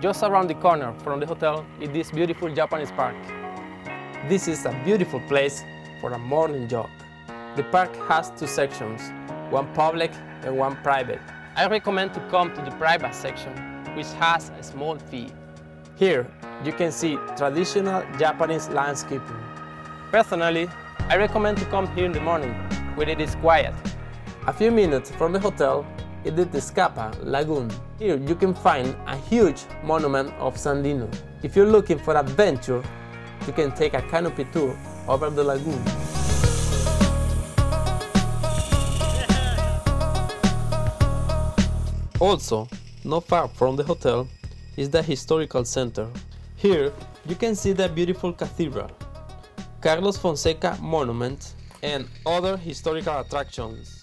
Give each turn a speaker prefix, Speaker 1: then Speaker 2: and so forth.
Speaker 1: Just around the corner from the hotel is this beautiful Japanese park. This is a beautiful place for a morning jog. The park has two sections, one public and one private. I recommend to come to the private section, which has a small fee. Here, you can see traditional Japanese landscaping. Personally, I recommend to come here in the morning, where it is quiet. A few minutes from the hotel is the Tezcapa Lagoon. Here you can find a huge monument of Sandino. If you're looking for adventure, you can take a canopy tour over the lagoon. Also, not far from the hotel is the historical center. Here you can see the beautiful cathedral, Carlos Fonseca monument, and other historical attractions.